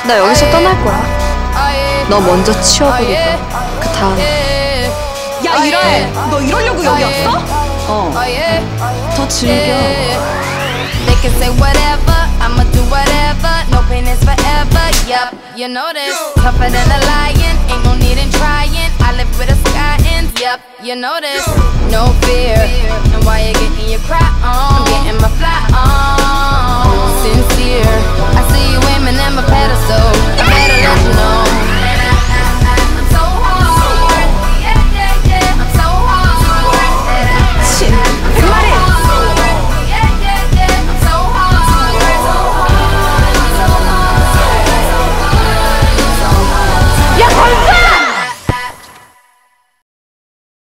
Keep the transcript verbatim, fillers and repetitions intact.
나 여기서 떠날 거야. 너 먼저 치워버리고 그 다음에. 야 이래! 너 이러려고 여기 왔어? 어. 더 즐겨. They can say whatever, I'ma do whatever. No pain is forever, yup, you know this. Tougher than a lion, ain't no need in trying. I live with a sky ends, yup, you know this. No fear, and why you getting your cry on?